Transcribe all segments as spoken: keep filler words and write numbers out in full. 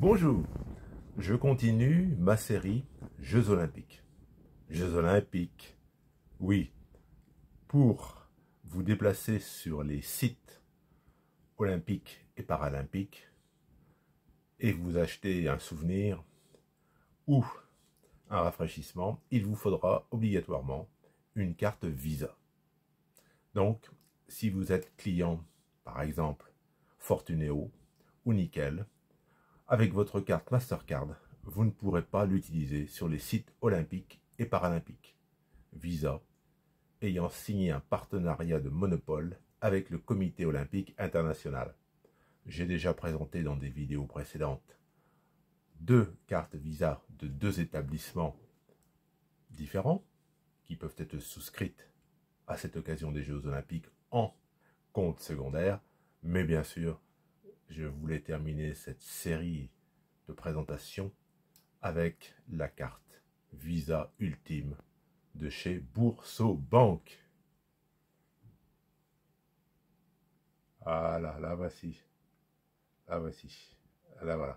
Bonjour, je continue ma série Jeux Olympiques. Jeux Olympiques, oui, pour vous déplacer sur les sites olympiques et paralympiques et vous acheter un souvenir ou un rafraîchissement, il vous faudra obligatoirement une carte Visa. Donc, si vous êtes client, par exemple, Fortunéo ou Nickel, avec votre carte Mastercard, vous ne pourrez pas l'utiliser sur les sites olympiques et paralympiques. Visa ayant signé un partenariat de monopole avec le Comité olympique international. J'ai déjà présenté dans des vidéos précédentes deux cartes Visa de deux établissements différents qui peuvent être souscrites à cette occasion des Jeux olympiques en compte secondaire, mais bien sûr, je voulais terminer cette série de présentations avec la carte Visa Ultime de chez Boursorama. Voilà, la voici. La voici. La voilà.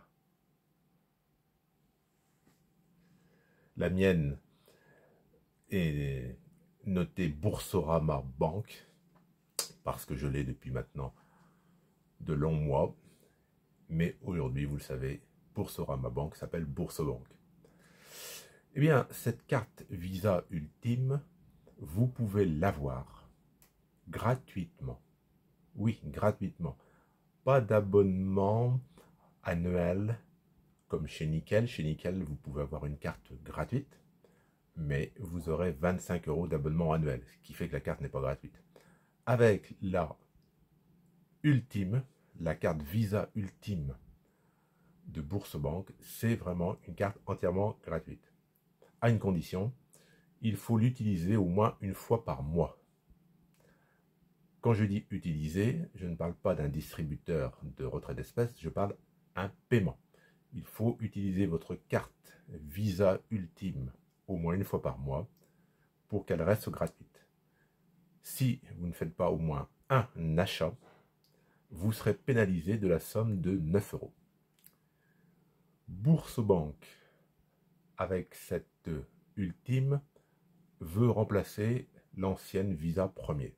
La mienne est notée Boursorama Banque parce que je l'ai depuis maintenant de longs mois. Mais aujourd'hui, vous le savez, Boursorama Banque s'appelle Boursobank. Eh bien, cette carte Visa Ultime, vous pouvez l'avoir gratuitement. Oui, gratuitement. Pas d'abonnement annuel comme chez Nickel. Chez Nickel, vous pouvez avoir une carte gratuite, mais vous aurez vingt-cinq euros d'abonnement annuel, ce qui fait que la carte n'est pas gratuite. Avec la Ultime, la carte Visa Ultime de Boursobank, c'est vraiment une carte entièrement gratuite. À une condition, il faut l'utiliser au moins une fois par mois. Quand je dis utiliser, je ne parle pas d'un distributeur de retrait d'espèces, je parle d'un paiement. Il faut utiliser votre carte Visa Ultime au moins une fois par mois pour qu'elle reste gratuite. Si vous ne faites pas au moins un achat, vous serez pénalisé de la somme de neuf euros. Boursobank, avec cette Ultime, veut remplacer l'ancienne Visa Premier.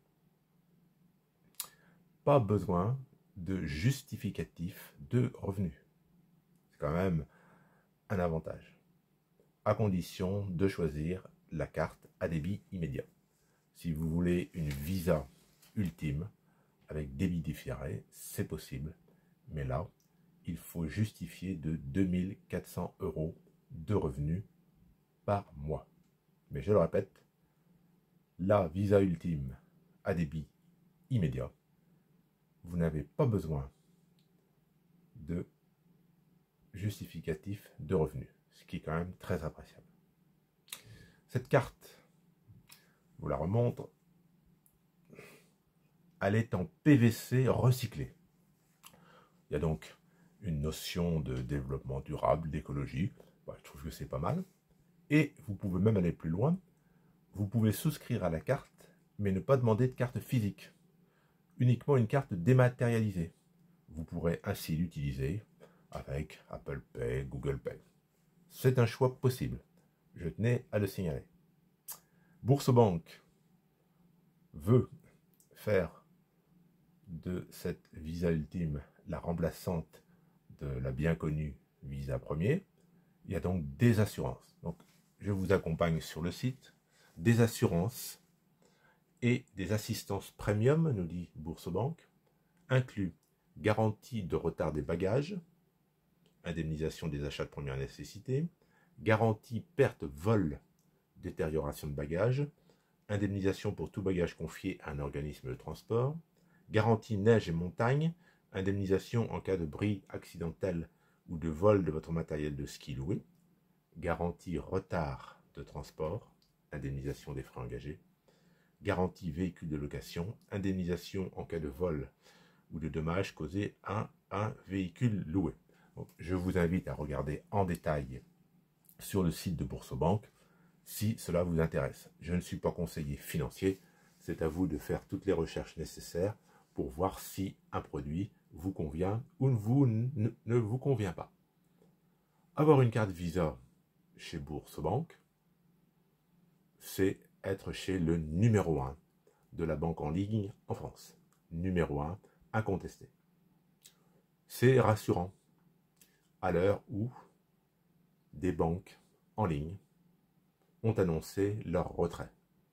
Pas besoin de justificatif de revenus. C'est quand même un avantage, à condition de choisir la carte à débit immédiat. Si vous voulez une Visa Ultime avec débit différé, c'est possible, mais là, il faut justifier de deux mille quatre cents euros de revenus par mois. Mais je le répète, la Visa Ultime à débit immédiat, vous n'avez pas besoin de justificatif de revenus, ce qui est quand même très appréciable. Cette carte, je vous la remontre, elle est en P V C recyclé. Il y a donc une notion de développement durable, d'écologie. Bah, je trouve que c'est pas mal. Et vous pouvez même aller plus loin. Vous pouvez souscrire à la carte, mais ne pas demander de carte physique. Uniquement une carte dématérialisée. Vous pourrez ainsi l'utiliser avec Apple Pay, Google Pay. C'est un choix possible. Je tenais à le signaler. Boursobank veut faire de cette Visa Ultime la remplaçante de la bien connue Visa Premier. Il y a donc des assurances. Donc, je vous accompagne sur le site. Des assurances et des assistances premium, nous dit Boursobank, inclut garantie de retard des bagages, indemnisation des achats de première nécessité, garantie perte, vol, détérioration de bagages, indemnisation pour tout bagage confié à un organisme de transport, garantie neige et montagne, indemnisation en cas de bris accidentel ou de vol de votre matériel de ski loué, garantie retard de transport, indemnisation des frais engagés, garantie véhicule de location, indemnisation en cas de vol ou de dommages causés à un véhicule loué. Donc, je vous invite à regarder en détail sur le site de Boursobank si cela vous intéresse. Je ne suis pas conseiller financier, c'est à vous de faire toutes les recherches nécessaires pour voir si un produit vous convient ou vous, ne, ne vous convient pas. Avoir une carte Visa chez Boursorama, c'est être chez le numéro un de la banque en ligne en France. Numéro un, incontesté. C'est rassurant à l'heure où des banques en ligne ont annoncé leur retrait.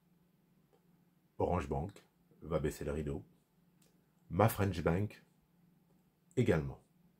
Orange Bank va baisser le rideau. Ma French Bank également.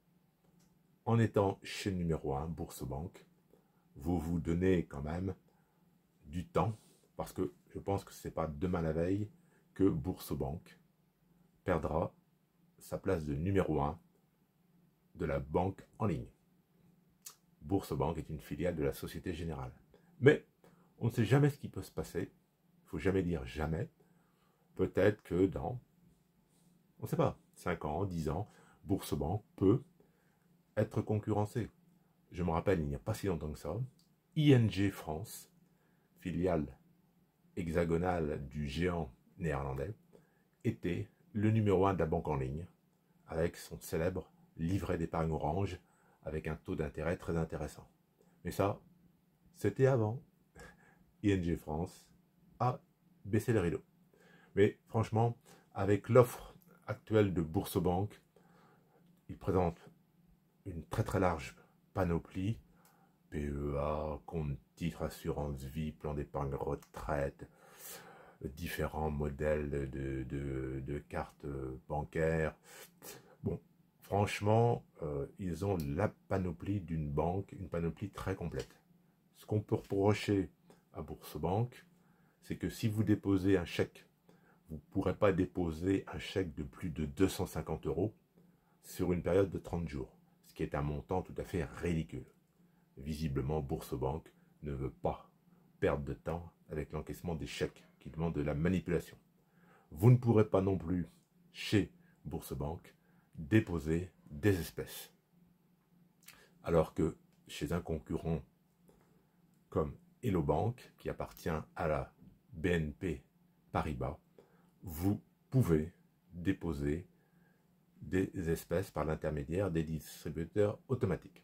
En étant chez le numéro un, Boursorama, vous vous donnez quand même du temps, parce que je pense que ce n'est pas demain la veille que Boursorama perdra sa place de numéro un de la banque en ligne. Boursorama est une filiale de la Société Générale. Mais on ne sait jamais ce qui peut se passer. Il ne faut jamais dire jamais. Peut-être que dans, on ne sait pas, cinq ans, dix ans, Boursorama peut être concurrencé. Je me rappelle, il n'y a pas si longtemps que ça, I N G France, filiale hexagonale du géant néerlandais, était le numéro un de la banque en ligne, avec son célèbre livret d'épargne orange, avec un taux d'intérêt très intéressant. Mais ça, c'était avant. I N G France a baissé le rideau. Mais franchement, avec l'offre actuelle de Boursorama, il présente une très très large panoplie, P E A, compte titre, assurance vie, plan d'épargne retraite, différents modèles de, de, de cartes bancaires. Bon, franchement, euh, ils ont la panoplie d'une banque, une panoplie très complète. Ce qu'on peut reprocher à Boursorama, c'est que si vous déposez un chèque, vous ne pourrez pas déposer un chèque de plus de deux cent cinquante euros sur une période de trente jours, ce qui est un montant tout à fait ridicule. Visiblement, Boursorama ne veut pas perdre de temps avec l'encaissement des chèques qui demandent de la manipulation. Vous ne pourrez pas non plus, chez Boursorama, déposer des espèces. Alors que chez un concurrent comme Hello Bank, qui appartient à la B N P Paribas, vous pouvez déposer des espèces par l'intermédiaire des distributeurs automatiques.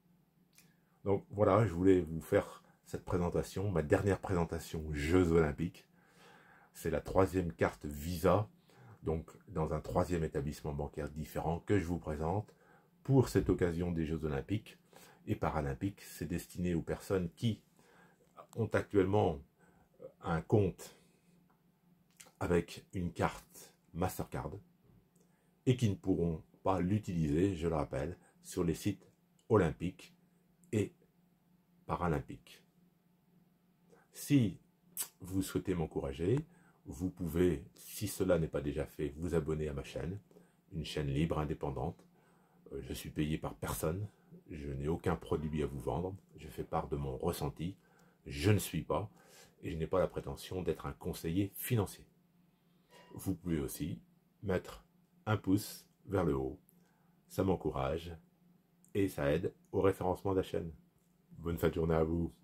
Donc voilà, je voulais vous faire cette présentation, ma dernière présentation Jeux Olympiques. C'est la troisième carte Visa, donc dans un troisième établissement bancaire différent que je vous présente pour cette occasion des Jeux Olympiques et Paralympiques. C'est destiné aux personnes qui ont actuellement un compte avec une carte Mastercard et qui ne pourront pas l'utiliser, je le rappelle, sur les sites olympiques et paralympiques. Si vous souhaitez m'encourager, vous pouvez, si cela n'est pas déjà fait, vous abonner à ma chaîne, une chaîne libre, indépendante. Je suis payé par personne, je n'ai aucun produit à vous vendre, je fais part de mon ressenti, je ne suis pas, et je n'ai pas la prétention d'être un conseiller financier. Vous pouvez aussi mettre un pouce vers le haut, ça m'encourage et ça aide au référencement de la chaîne. Bonne fin de journée à vous.